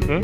Ừ.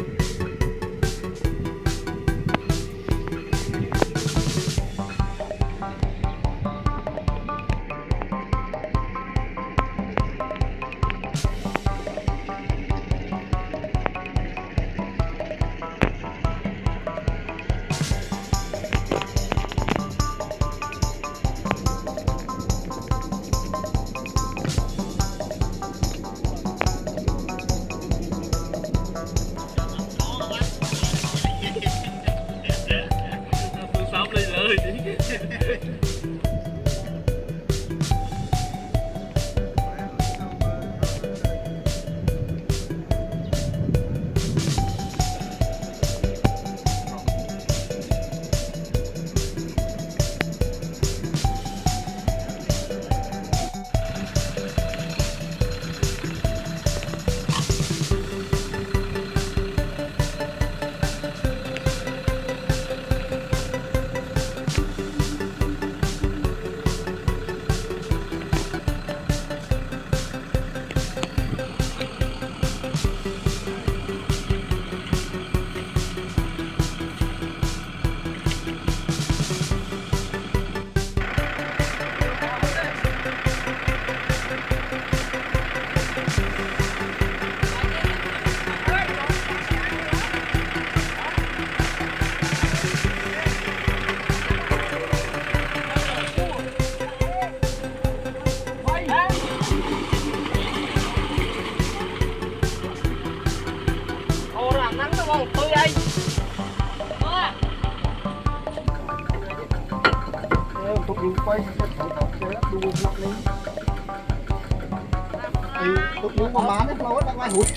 Tụi muốn mà bán nó đang ngoài hụt.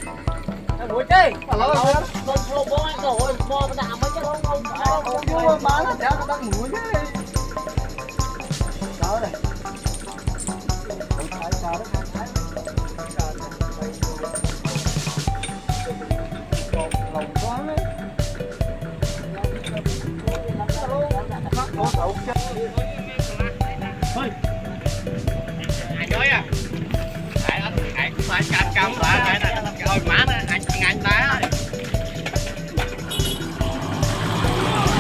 Hụt chứ. Lâu con thô bố anh rồi, bò mà đạm mấy cái không không bán nó chả đang mũi chứ. Đó đây. Không phải sao đó, không phải. Lòng quá đấy. Nó xấu chết. Thôi. Ai nói à? Ai cũng phải cam lại rồi má nó anh đá.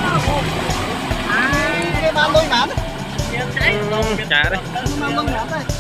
Cái ba lôi má đó. Chả đấy. Ba lôi má đây.